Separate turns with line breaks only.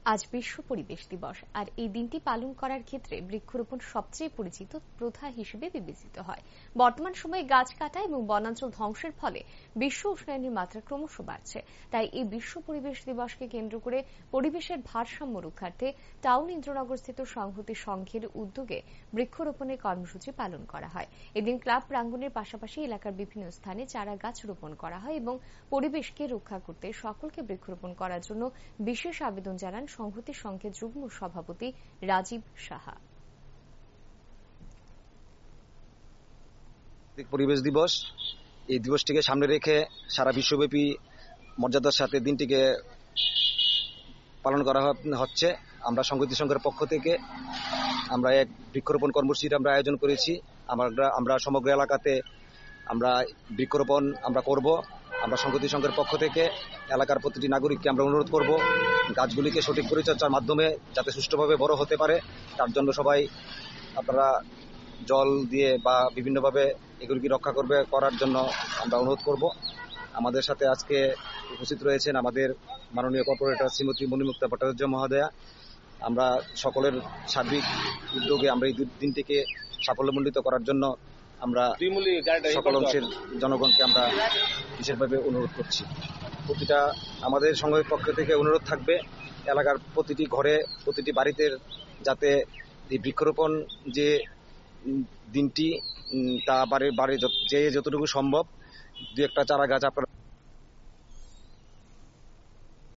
আজ বিশ্ব পরিবেশ দিবস। আর এই দিনটি পালন করার ক্ষেত্রে বৃক্ষরোপণ সবচেয়ে পরিচিত প্রথা হিসেবে বিবেচিত হয়। বর্তমান সময়ে গাছ কাটা এবং বনাঞ্চল ধ্বংসের ফলে বিশ্ব উষ্ণায়নের মাত্রা ক্রমশ বাড়ছে। তাই এই বিশ্ব পরিবেশ দিবসকে কেন্দ্র করে পরিবেশের ভারসাম্য রক্ষার্থে টাউন ইন্দ্রনগরস্থিত সংহতি সংঘের উদ্যোগে বৃক্ষরোপণের কর্মসূচি পালন করা হয়। এদিন ক্লাব প্রাঙ্গণের পাশাপাশি এলাকার বিভিন্ন স্থানে চারা গাছ রোপণ করা হয় এবং পরিবেশকে রক্ষা করতে সকলকে বৃক্ষরোপণ করার জন্য বিশেষ আবেদন জানান সংহতি সংঘের যুগ্ম সভাপতি রাজীব সাহা।
পরিবেশ দিবস, এই দিবসটিকে সামনে রেখে সারা বিশ্বব্যাপী মর্যাদার সাথে দিনটিকে পালন করা হচ্ছে। আমরা সংহতি সংঘের পক্ষ থেকে আমরা এক বৃক্ষরোপণ কর্মসূচির আমরা আয়োজন করেছি। আমরা সমগ্র এলাকাতে আমরা বৃক্ষরোপণ আমরা করব। আমরা সংহতি সংঘের পক্ষ থেকে এলাকার প্রতিটি নাগরিককে আমরা অনুরোধ করব গাছগুলিকে সঠিক পরিচর্যার মাধ্যমে যাতে সুষ্ঠুভাবে বড় হতে পারে, তার জন্য সবাই আপনারা জল দিয়ে বা বিভিন্নভাবে এগুলিকে রক্ষা করার জন্য আমরা অনুরোধ করব। আমাদের সাথে আজকে উপস্থিত রয়েছেন আমাদের মাননীয় কর্পোরেটর শ্রীমতী মণিমুক্তা ভট্টাচার্য মহোদয়া। আমরা সকলের সার্বিক উদ্যোগে আমরা এই দিনটিকে সাফল্যমণ্ডিত করার জন্য আমরা সকল অংশের জনগণকে আমরা বিশেষভাবে অনুরোধ করছি। প্রতিটা আমাদের সংঘের পক্ষ থেকে অনুরোধ থাকবে এলাকার প্রতিটি ঘরে, প্রতিটি বাড়িতে যাতে এই বৃক্ষরোপণ যে দিনটি তা বাড়ি যে যতটুকু সম্ভব 2-1টা চারা গাছ আপনারা